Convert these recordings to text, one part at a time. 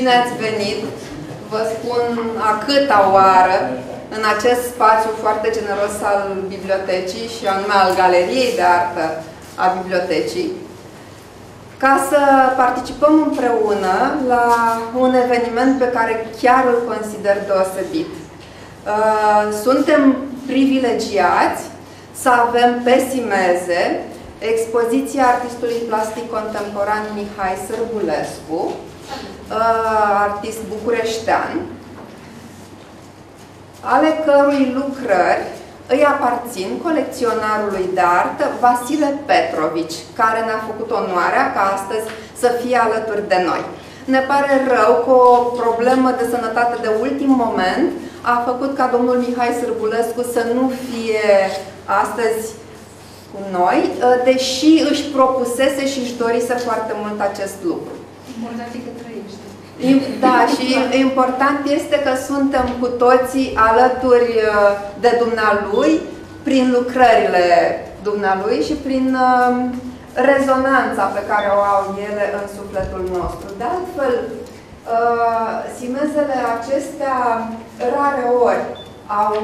Bine ați venit! Vă spun a câta oară în acest spațiu foarte generos al bibliotecii și anume al Galeriei de Artă a bibliotecii, ca să participăm împreună la un eveniment pe care chiar îl consider deosebit. Suntem privilegiați să avem pe Simeze expoziția artistului plastic contemporan Mihai Sârbulescu, artist bucureștean, ale cărui lucrări îi aparțin colecționarului de artă Vasile Petrovici, care ne-a făcut onoarea ca astăzi să fie alături de noi. Ne pare rău că o problemă de sănătate de ultim moment a făcut ca domnul Mihai Sârbulescu să nu fie astăzi cu noi, deși își propusese și își dorise foarte mult acest lucru. Important e că trăiește. Da, și important este că suntem cu toții alături de dumnealui prin lucrările dumnealui și prin rezonanța pe care o au ele în sufletul nostru. De altfel, simezele acestea rare ori au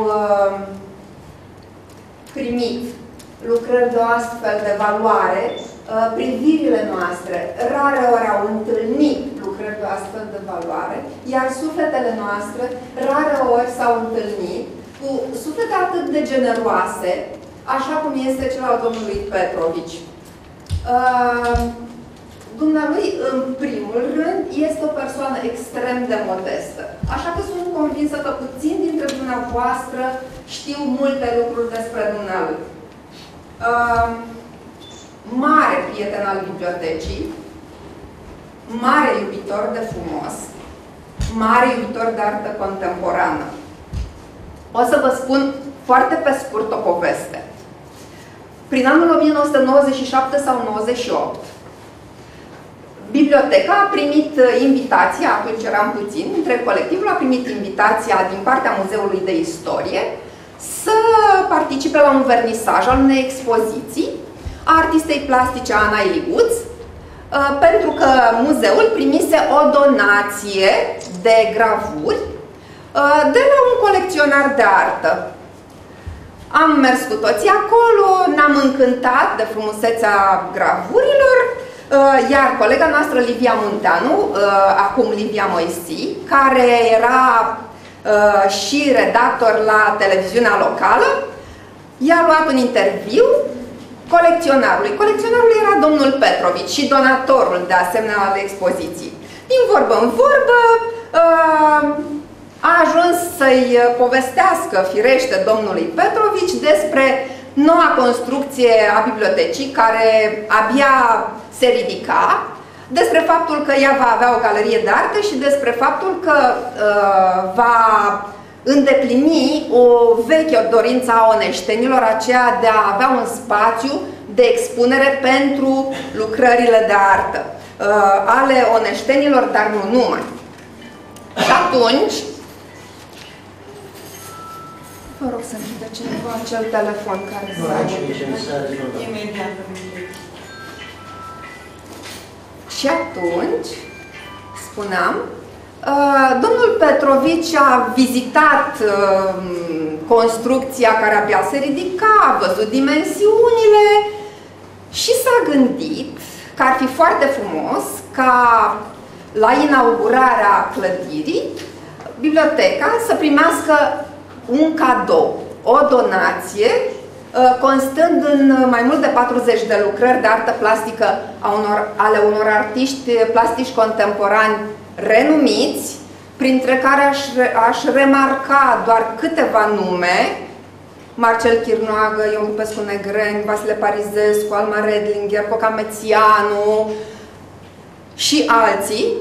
primit lucrări de o astfel de valoare. Privirile noastre rare ori au întâlnit lucrări de o astfel de valoare, iar sufletele noastre rare ori s-au întâlnit cu suflete atât de generoase, așa cum este cel al domnului Petrovici. Dumnealui, în primul rând, este o persoană extrem de modestă. Așa că sunt convinsă că puțin dintre dumneavoastră știu multe lucruri despre dumnealui. Mare prieten al bibliotecii, mare iubitor de frumos, mare iubitor de artă contemporană. O să vă spun foarte pe scurt o poveste. Prin anul 1997 sau 98, biblioteca a primit invitația, atunci eram puțin, între colectivul a primit invitația din partea Muzeului de Istorie să participe la un vernisaj al unei expoziții a artistei plastice Ana Iliguț, pentru că muzeul primise o donație de gravuri de la un colecționar de artă. Am mers cu toții acolo, ne-am încântat de frumusețea gravurilor, iar colega noastră Livia Munteanu, acum Livia Moisi, care era și redactor la televiziunea locală, i-a luat un interviu colecționarului. Colecționarul era domnul Petrovici și donatorul, de asemenea, al expoziției. Din vorbă în vorbă, a ajuns să-i povestească, firește, domnului Petrovici despre noua construcție a bibliotecii, care abia se ridica, despre faptul că ea va avea o galerie de artă și despre faptul că va îndeplini o veche dorință a oneștenilor, aceea de a avea un spațiu de expunere pentru lucrările de artă ale oneștenilor, dar nu numai. Și atunci, vă rog să închide cineva acel telefon care s-a imediat. Și atunci, spuneam, domnul Petrovici a vizitat construcția care abia se ridica, a văzut dimensiunile și s-a gândit că ar fi foarte frumos ca la inaugurarea clădirii biblioteca să primească un cadou, o donație, constând în mai mult de 40 de lucrări de artă plastică ale unor artiști plastici contemporani renumiți, printre care aș remarca doar câteva nume: Marcel Chirnoagă, Ion Popescu Negreni, Vasile Parizescu, Alma Redlinger, Coca Mețianu și alții.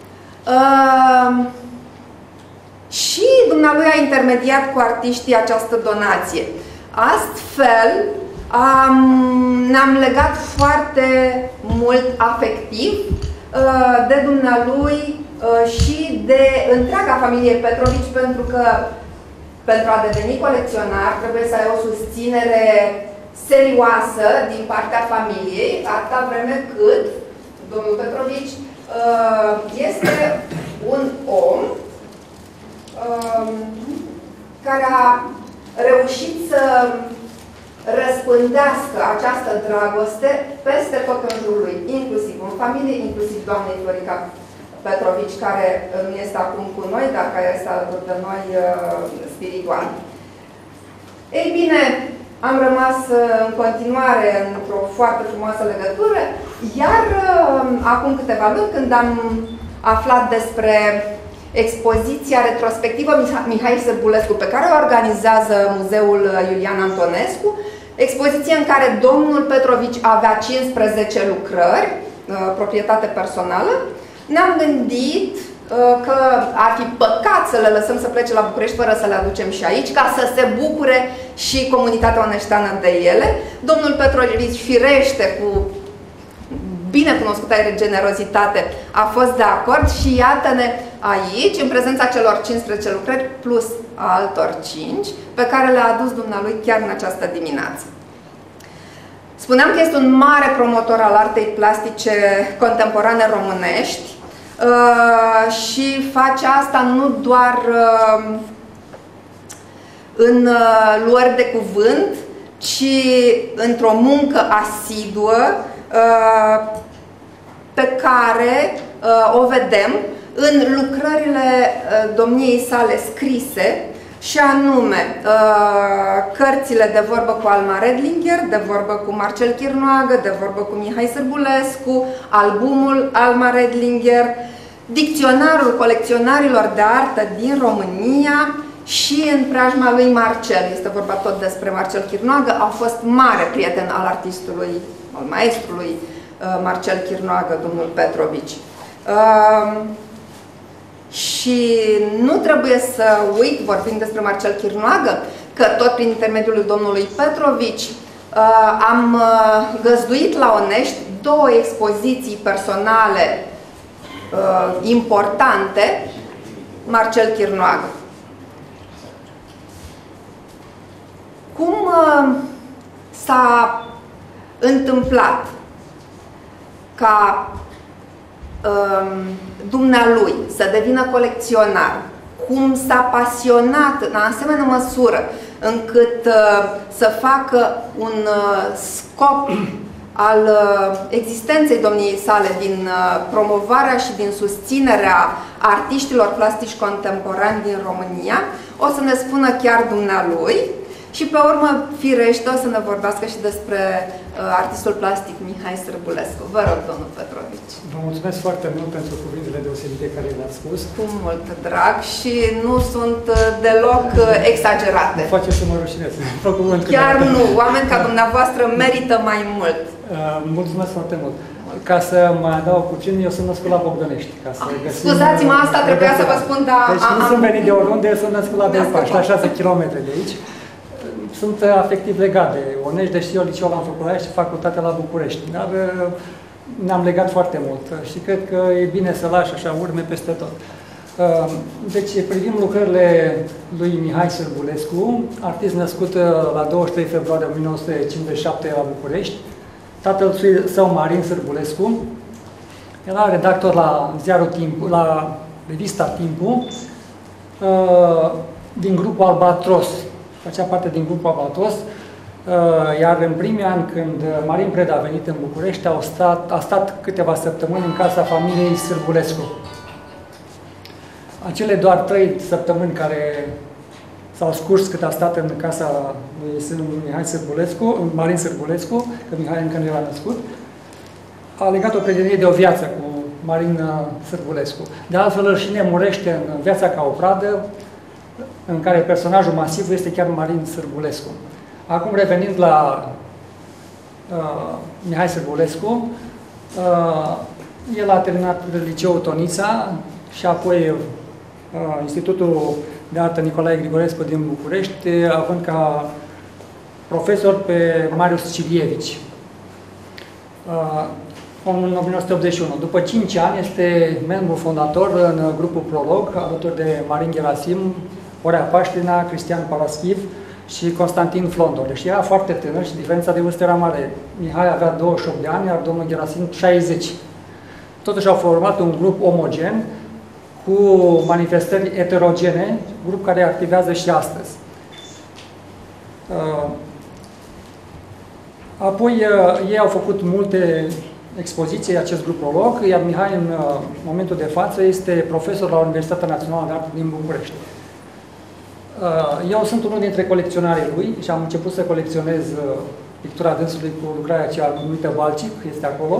Și dumnealui a intermediat cu artiștii această donație. Astfel, ne-am legat foarte mult afectiv de dumnealui și de întreaga familie Petrovici, pentru că pentru a deveni colecționar trebuie să ai o susținere serioasă din partea familiei, atâta vreme cât domnul Petrovici este un om care a reușit să răspândească această dragoste peste tot în jurul lui, inclusiv în familie, inclusiv doamnei Florica Petrovici, care nu este acum cu noi, dar care este alături de noi spiritual. Ei bine, am rămas în continuare într-o foarte frumoasă legătură, iar acum câteva luni, când am aflat despre expoziția retrospectivă Mihai Sârbulescu, pe care o organizează Muzeul Iulian Antonescu, expoziție în care domnul Petrovici avea 15 lucrări, proprietate personală, ne-am gândit că ar fi păcat să le lăsăm să plece la București fără să le aducem și aici, ca să se bucure și comunitatea oneșteană de ele. Domnul Petrovici, firește, cu binecunoscută generozitate, a fost de acord și iată-ne aici, în prezența celor 15 lucrări, plus a altor 5, pe care le-a adus dumnealui chiar în această dimineață. Spuneam că este un mare promotor al artei plastice contemporane românești și face asta nu doar în luări de cuvânt, ci într-o muncă asiduă pe care o vedem în lucrările domniei sale scrise, și anume cărțile De vorbă cu Alma Redlinger, De vorbă cu Marcel Chirnoagă, De vorbă cu Mihai Sârbulescu, albumul Alma Redlinger, dicționarul colecționarilor de artă din România și în preajma lui Marcel. Este vorba tot despre Marcel Chirnoagă. A fost mare prieten al artistului, al maestrului Marcel Chirnoagă, domnul Petrovici. Și nu trebuie să uit, vorbind despre Marcel Chirnoagă, că tot prin intermediul domnului Petrovici am găzduit la Onești 2 expoziții personale importante, Marcel Chirnoagă. Cum s-a întâmplat ca dumnealui să devină colecționar, cum s-a pasionat în asemenea măsură încât să facă un scop al existenței domniei sale din promovarea și din susținerea artiștilor plastici contemporani din România, o să ne spună chiar dumnealui. Și pe urmă, firește, o să ne vorbească și despre artistul plastic Mihai Sârbulescu. Vă rog, domnul Petrovici. Vă mulțumesc foarte mult pentru cuvintele deosebite care le-ați spus. Cu mult drag și nu sunt deloc exagerate. Mă face să mă rușinez. Chiar nu. Oameni ca dumneavoastră merită mai mult. Mulțumesc foarte mult. Ca să mă adaug puțin, eu sunt născut la Bogdănești. Scuzați-mă, asta trebuia să vă spun, dar... Deci nu sunt venit de oriunde, sunt născut la Belpaști, la 6 km de aici. Sunt afectiv legat de Onești, deși eu liceul l-am făcut la și facultatea la București. Dar ne-am legat foarte mult și cred că e bine să lași așa urme peste tot. Deci privim lucrările lui Mihai Sârbulescu, artist născut la 23 februarie 1957 la București. Tatăl său, Marin Sârbulescu, era redactor la ziarul Timp, la revista Timpul, din grupul Albatros. Făcea parte din grupul Albatros, iar în primii ani, când Marin Preda a venit în București, a stat câteva săptămâni în casa familiei Sârbulescu. Acele doar 3 săptămâni care s-au scurs cât a stat în casa lui Mihai Sârbulescu, Marin Sârbulescu, că Mihai încă nu era născut, a legat o prietenie de o viață cu Marin Sârbulescu. De altfel îl și nemurește în Viața ca o pradă, în care personajul masiv este chiar Marin Sârbulescu. Acum, revenind la Mihai Sârbulescu, el a terminat liceul Tonița și apoi Institutul de Artă Nicolae Grigorescu din București, având ca profesor pe Marius Cilievici. În 1981. După 5 ani este membru fondator în grupul Prolog, alături de Marin Gerasim, Orea Paștina, Cristian Paraschiv și Constantin Flondor. Deci era foarte tânăr și diferența de vârstă era mare. Mihai avea 28 de ani, iar domnul Gerasim 60. Totuși au format un grup omogen cu manifestări eterogene, grup care activează și astăzi. Apoi ei au făcut multe expoziții, acest grupolog, iar Mihai în momentul de față este profesor la Universitatea Națională de Artă din București. Eu sunt unul dintre colecționarii lui și am început să colecționez pictura dânsului cu lucrarea aceea numită Balcic, este acolo.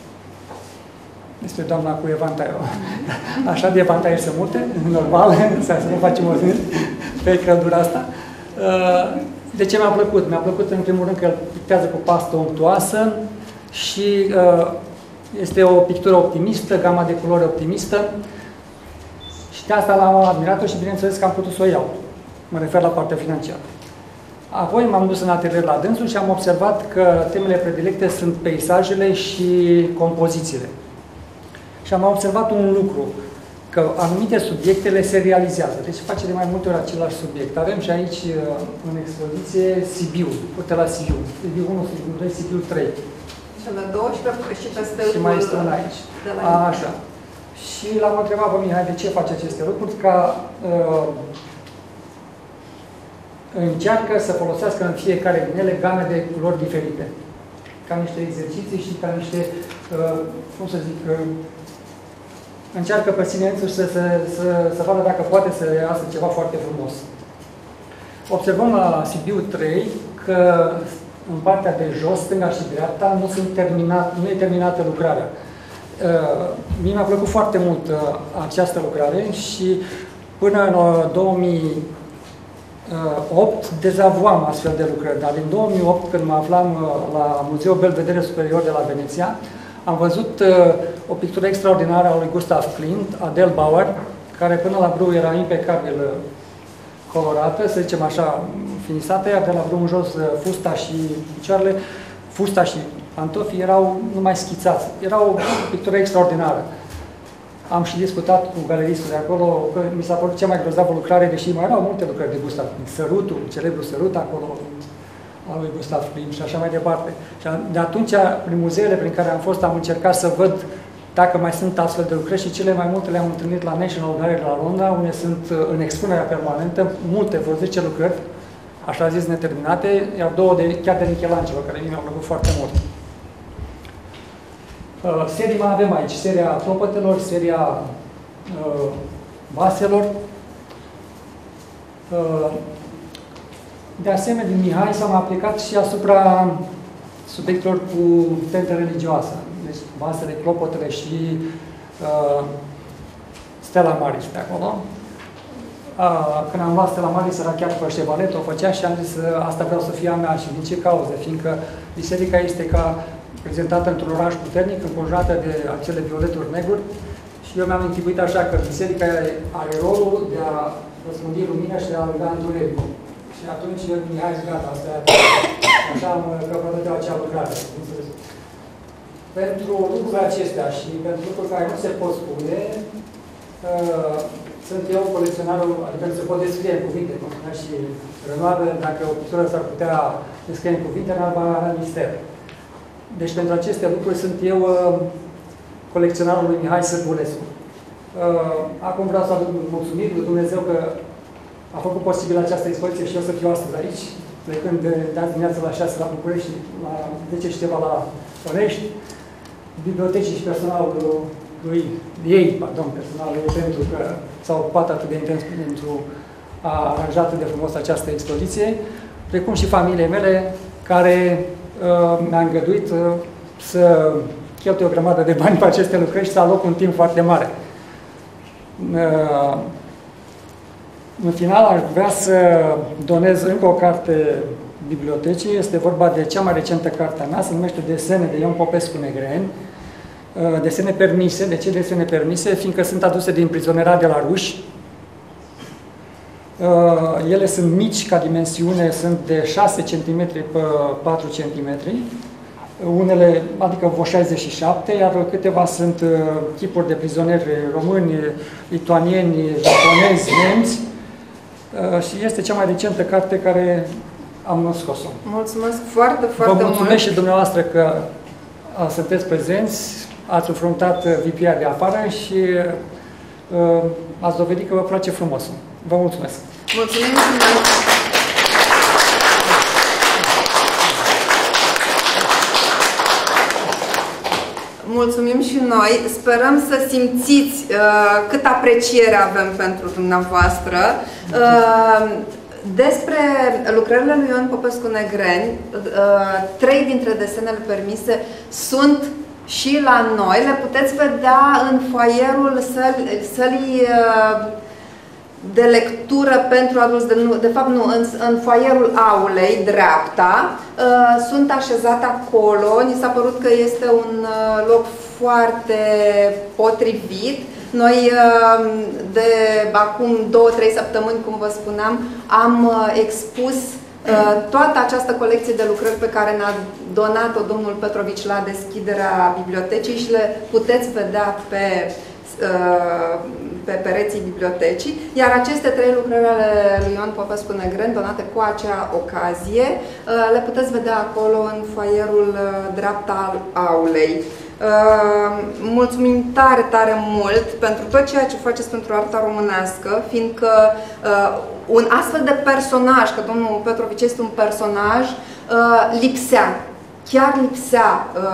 Este doamna cu evantai. Așa de evantai sunt multe, normal, să nu facem o zi pe căldura asta. De ce mi-a plăcut? Mi-a plăcut în primul rând că el pictează cu pastă unctuoasă și este o pictură optimistă, gama de culori optimistă. Și de asta l-am admirat-o și bineînțeles că am putut să o iau. Mă refer la partea financiară. Apoi m-am dus în atelier la dânsul și am observat că temele predilecte sunt peisajele și compozițiile. Și am observat un lucru, că anumite subiectele se realizează. Deci face de mai multe ori același subiect. Avem și aici, în expoziție, Sibiu. Uite la Sibiu. Sibiu 1, Sibiu 2, Sibiu 3. Și la 2 și pe stâlpul. Și mai este una aici. Așa. Și l-am întrebat pe Mihai de ce face aceste lucruri, ca încearcă să folosească în fiecare din ele game de culori diferite. Ca niște exerciții și ca niște, cum să zic, încearcă pe sine însuși să vadă dacă poate să iasă ceva foarte frumos. Observăm la Sibiu 3 că în partea de jos, stânga și dreapta, nu e terminată lucrarea. Mie mi-a plăcut foarte mult această lucrare și până în 2008 dezavuam astfel de lucrări, dar în 2008, când mă aflam la Muzeul Belvedere Superior de la Veneția, am văzut o pictură extraordinară a lui Gustav Klimt, Adele Bauer, care până la brâu era impecabil colorată, să zicem așa, finisată, iar de la brâu în jos fusta și picioarele, fusta și pantofii erau numai schițați. Era o pictură extraordinară. Am și discutat cu galeristul de acolo, că mi s-a părut cea mai grozavă lucrare, deși mai erau multe lucrări de Gustav Klimt. Sărutul, celebrul sărut acolo, al lui Gustav Klimt și așa mai departe. Și de atunci, prin muzeele prin care am fost, am încercat să văd dacă mai sunt astfel de lucrări și cele mai multe le-am întâlnit la National Gallery la Londra, unde sunt în expunerea permanentă, multe, vreo 10 lucrări, așa zis, neterminate, iar două chiar de Michelangelo, care mi-au plăcut foarte mult. Serii mai avem aici, seria clopotelor, seria vaselor. De asemenea, din Mihai s-am aplicat și asupra subiectelor cu tentă religioasă. Deci vasele, clopotele și Stella Maris pe acolo. Când am luat Stella Maris era chiar pe Chevrolet, o făcea și am zis asta vreau să fie a mea. Și din ce cauză? Fiindcă biserica este ca prezentată într-un oraș puternic, înconjurată de acele violeturi neguri și eu mi-am închipuit așa că biserica are rolul de a răspândi lumina și de a aluga întunericul. Și atunci Mihai zice, gata, asta așa am căpătat eu acea lucrare. Pentru lucrurile acestea și pentru lucruri care nu se pot spune, sunt eu colecționarul, adică nu se pot descrie în cuvinte, cum spunea și Renoir, dacă o pictură s-ar putea descrie în cuvinte, n-ar avea mister. Deci pentru aceste lucruri sunt eu colecționarul lui Mihai Sârbulescu. Acum vreau să aduc mulțumiri lui Dumnezeu că a făcut posibil această expoziție și eu să fiu astăzi aici, plecând de azi dimineața la 6 la București, la 10 și ceva la Onești, bibliotecii și personalul lui, personalul ei, pentru că s-au ocupat atât de intens pentru a aranja atât de frumos această expoziție, precum și familiei mele, care mi-a îngăduit să cheltui o grămadă de bani pe aceste lucrări și să aloc un timp foarte mare. În final, aș vrea să donez încă o carte bibliotecii. Este vorba de cea mai recentă carte a mea, se numește Desene de Ion Popescu Negreni. Desene permise. De ce desene permise? Fiindcă sunt aduse din prizonerat de la ruși. Ele sunt mici ca dimensiune, sunt de 6 cm pe 4 cm. Unele, adică vreo 67, iar câteva sunt chipuri de prizonieri români, lituanieni, japonezi, nemți. Și este cea mai recentă carte care am scos-o. Mulțumesc foarte, foarte mult! Vă mulțumesc și dumneavoastră că sunteți prezenți, ați înfruntat VPR de afară și ați dovedit că vă place frumos. Vă mulțumesc! Mulțumim și noi! Mulțumim și noi. Sperăm să simțiți cât apreciere avem pentru dumneavoastră. Despre lucrările lui Ion Popescu Negreni, 3 dintre desenele permise sunt și la noi. Le puteți vedea în foaierul sălii de lectură pentru adulți, de fapt nu, în foaierul aulei, dreapta. Sunt așezate acolo. Ni s-a părut că este un loc foarte potrivit. Noi de acum 2-3 săptămâni, cum vă spuneam, am expus toată această colecție de lucrări pe care ne-a donat-o domnul Petrovici la deschiderea bibliotecii și le puteți vedea pe pereții bibliotecii, iar aceste 3 lucrări ale lui Ion Popescu Negreni, donate cu acea ocazie, le puteți vedea acolo în foaierul dreapta al aulei. Mulțumim tare, tare mult pentru tot ceea ce faceți pentru arta românească, fiindcă un astfel de personaj, că domnul Petrovici este un personaj, lipsea, chiar lipsea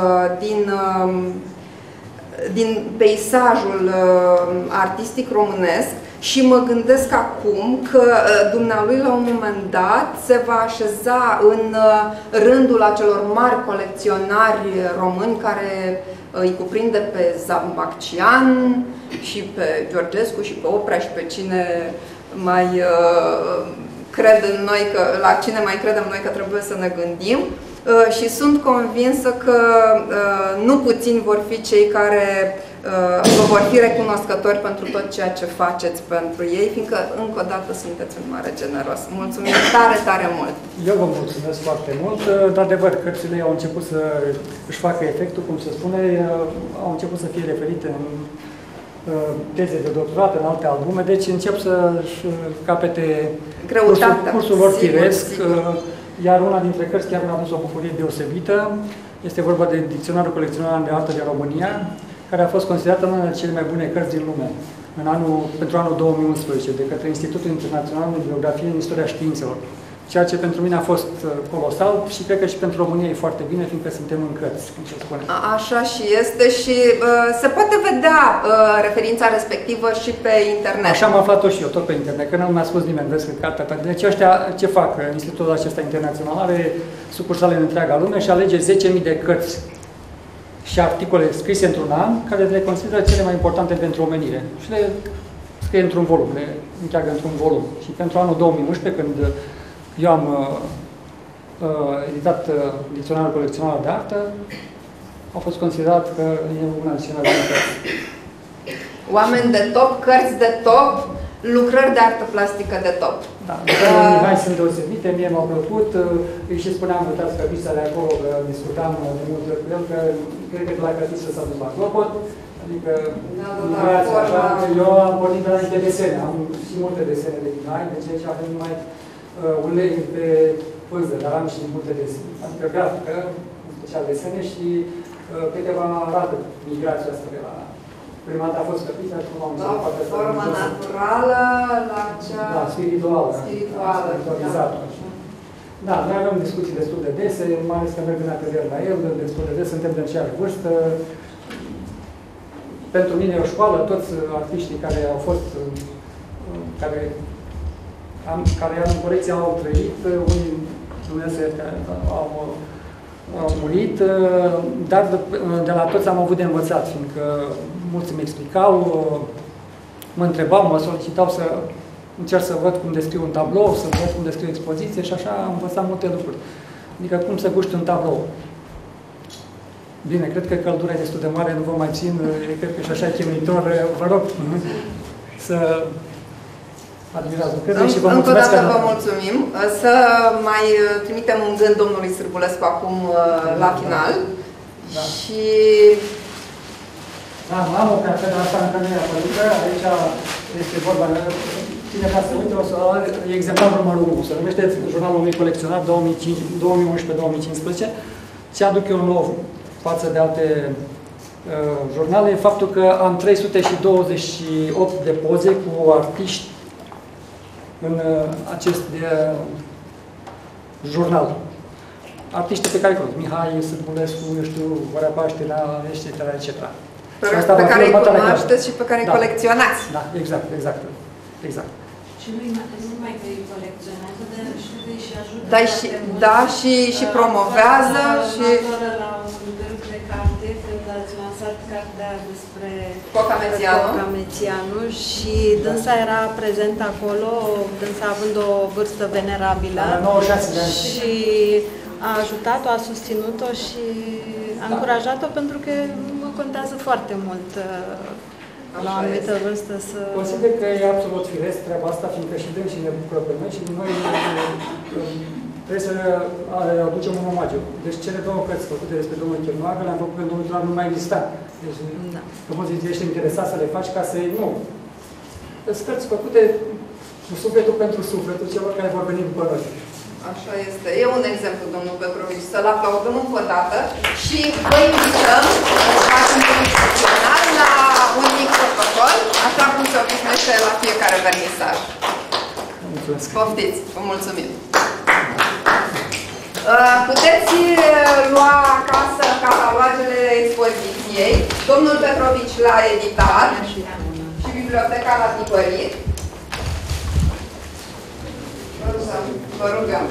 din peisajul artistic românesc și mă gândesc acum că dumnealui la un moment dat se va așeza în rândul acelor mari colecționari români care îi cuprinde pe Zambaccian și pe Georgescu și pe Oprea și pe cine mai cred în noi, la cine mai credem noi că trebuie să ne gândim. Și sunt convinsă că nu puțini vor fi cei care vă vor fi recunoscători pentru tot ceea ce faceți pentru ei, fiindcă încă o dată sunteți un mare generos. Mulțumim tare, tare mult! Eu vă mulțumesc foarte mult. De adevăr, cărțile au început să își facă efectul, cum se spune, au început să fie referite în teze de doctorat, în alte albume, deci încep să-și capete cursul lor firesc. Iar una dintre cărți chiar mi-a adus o bucurie deosebită. Este vorba de Dicționarul Colecționar de Artă din România, care a fost considerată una dintre cele mai bune cărți din lume pentru anul 2011 de către Institutul Internațional de Bibliografie în Istoria Științelor. Ceea ce pentru mine a fost colosal și cred că și pentru România e foarte bine, fiindcă suntem în cărți, cum se spune. Așa și este și se poate vedea referința respectivă și pe internet. Așa am aflat-o și eu, tot pe internet, că nu mi-a spus nimeni, vezi că cartea ta. Deci ăștia ce fac? Institutul acesta internațional are sucursale în întreaga lume și alege 10.000 de cărți și articole scrise într-un an, care le consideră cele mai importante pentru omenire. Și le scrie într-un volum, le încheagă într-un volum. Și pentru anul 2011, când eu am editat Dicționarul Colecționar de Artă, a fost considerat că e una dintre cele mai bune cărți. Oameni de top, cărți de top, lucrări de artă plastică de top. Da, mai sunt deosebite, mie m-au plăcut. Îi și spuneam, uitați că Căpița de acolo, că discutam de multe cu el, că cred că de la Căpița s-a dus la clopot. Adică, eu am pornit de la niște desene, am și multe desene de Vinai, deci aici avem numai ulei pe pânză, dar am și multe desene, adică grafică, în special desene și câteva arată migrația asta de la... Prima dată a fost Căpița, acum am înțeles foarte asta. Forma naturală la cea... Da, spirituală. Spiritualizată. Da, noi avem discuții destul de dese, mai ales că merg în atelier la el, destul de des, suntem de aceeași vârstă. Pentru mine e o școală, toți artiștii care au fost, care în colecție au trăit, unii Dumnezeu au murit, dar de la toți am avut de învățat, fiindcă mulți îmi explicau, mă întrebau, mă solicitau să încerc să văd cum descriu un tablou, să văd cum descriu o expoziție și așa am învățat multe lucruri. Adică cum să guști un tablou. Bine, cred că căldura e destul de mare, nu vă mai țin, cred că și așa e chinuitor. Vă rog să admirați lucrurile și vă mulțumesc. Încă o dată vă mulțumim. Să mai trimitem un gând domnului Sârbulescu acum la final. Da. Și... Da, am o carte, dar asta încă nu e apărută. Aici este vorba, cine ca să uite, o să e exemplarul numărul 1. Se numește Jurnalul unui colecționar 2011-2015. Ce aduc eu nou față de alte jurnale e faptul că am 328 de poze cu artiști în acest jurnal. Artiștii pe care cunosc, Mihai Sârbulescu, eu știu, Horea Paștina, etc., etc. Pe care îi cunoașteți și pe care îi colecționați. Da, exact. Și nu numai că îi colecționează, dar și ajută. Da, și promovează. Și la un grup de carte, când ați lansat cartea despre Coca Mețianu și dânsa era prezent acolo, dânsa având o vârstă venerabilă. La 96 de ani. Și a ajutat-o, a susținut-o și a încurajat-o pentru că contează foarte mult la o anumită vârstă să... Consider că e absolut firesc treaba asta, fiindcă și dăm și ne bucură pe noi și noi trebuie să aducem un omagiu. Deci cele două cărți făcute despre domnul Chernoagă le-am făcut pentru domnul Chernoagă, nu mai exista. Deci, că poți zice, ești interesat să le faci ca să... Nu. Sunt cărți făcute cu sufletul pentru sufletul celor care vor veni după noi. Așa este. E un exemplu, domnul Petrovici, să-l aplaudăm încă o dată și vă invităm să facem un excepțional la un mic protocol, așa cum se obișnuiește la fiecare vernisaj. Mulțumesc. Poftiți, vă mulțumim. Puteți lua acasă catalogele expoziției. Domnul Petrovici l-a editat și biblioteca l-a tipărit. Vă rugăm.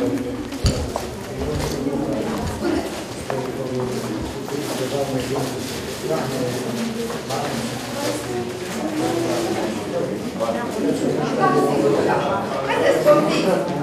Haideți, poftiți!